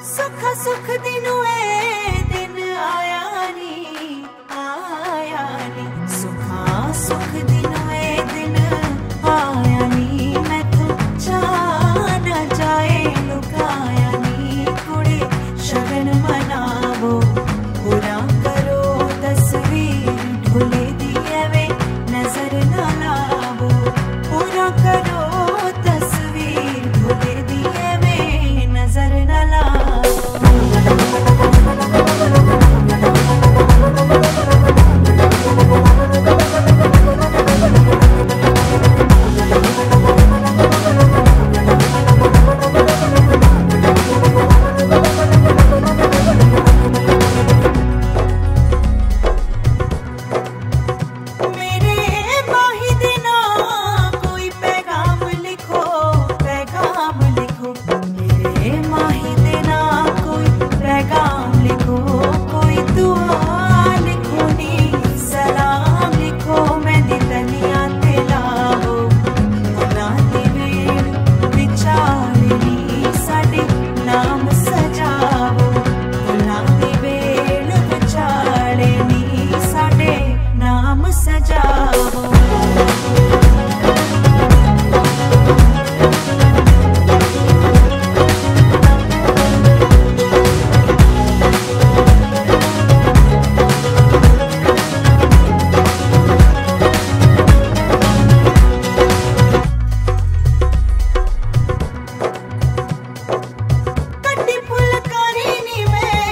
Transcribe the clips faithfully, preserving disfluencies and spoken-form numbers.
सुख सुख दिनों ए दिन आया नी आया नी सुखा सुख दिनों ए दिन आया नी मैं तो जाना जाए लुकाया नी कुड़ी शगन मनावो पूरा करो तस्वीर ढोले दिए वे नजर न लावो पूरा करो तस्वीर ढोले दिए वे नजर न लावो।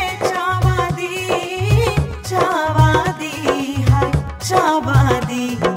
चावादी